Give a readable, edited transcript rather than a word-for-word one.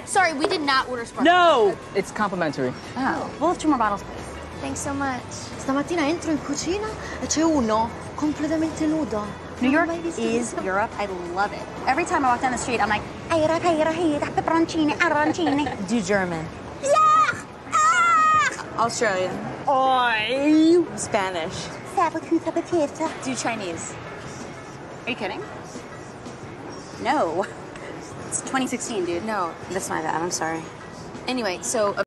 Sorry, we did not order sparkling. No! It's complimentary. Oh, we'll have 2 more bottles, please. Thanks so much. Stamattina entro in cucina e c'è uno completamente nudo. New York is Europe. I love it. Every time I walk down the street, I'm like, pepperoncini, arancini. Do German. Yeah! Australian. Oi! Spanish. Do Chinese. Are you kidding? No. It's 2016, dude. No, that's my bad. I'm sorry. Anyway, so